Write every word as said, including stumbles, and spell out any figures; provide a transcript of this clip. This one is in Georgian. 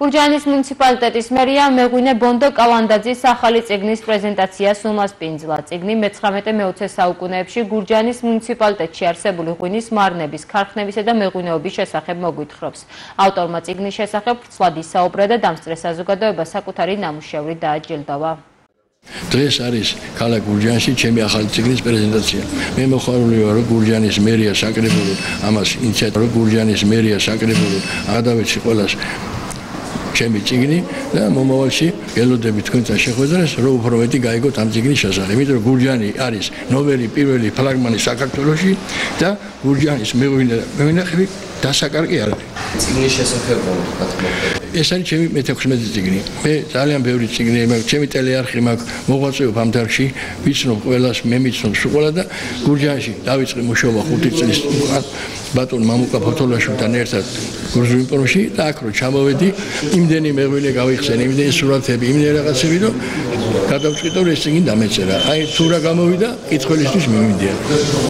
გურჯაანის მუნიციპალიტეტის მერია მეღვინე ბონდო კალანდაძის ახალი წიგნის პრეზენტაციას უმასპინძლა. წიგნი მეცხრამეტე მეოცე საუკუნეებში გურჯაანის მუნიციპალიტეტში არსებული ღვინის მარნების, ქარხნებისა და მეღვინეობის შესახებ მოგვითხრობს. ავტორმა წიგნის შესახებ ვრცლად ისაუბრა და დამსწრე საზოგადოება საკუთარი ნამუშევრი დააჯილდოვა. დღეს არის ქალაქ გურჯაანში ჩემი ახალი წიგნის პრეზენტაცია. მე მოხარული ვარ, რომ გურჯაანის მერია საკრებულო ამას ინიციატორი, გურჯაანის მერია საკრებულო აღდავეცი ყველას ჩემი წიგნი და მომავალში ელოდები თქვენთან შეხვედრას, რომ უფრო მეტი გაიგოთ ამ წიგნის შესახებ. იმიტომ რომ გურჯაანი არის ნოველი პირველი ფლაგმანი საქართველოში და გურჯაანის მეღვინეები დასაკარგი არ არის. წიგნის შესახებ გათხოვე. ეს არის ჩემი მეთექვსმეტე წიგნი. მე ძალიან ბევრი წიგნი მაქვს, ჩემი ტელეარხი მაქვს, მოღვაწეობ ამ დარგში, ვიცნობ ყველას, მე მიცნობ სულ და გურჯაანში დავიწყე მუშაობა ხუთი წლის უკან ბატონ მამუკა ფოთოლაშვილთან ერთად გურჯუინპროში და აქ რო ჩამოვედი, იმდენი მეღვინე გავიხსენე, იმდენი სურათები, იმდენი რაღაცები, რომ გადავწყვიტე რომ ეს წიგნი დამეწერა. აი თუ რა გამოვიდა, კითხველისთვის მივიდიან.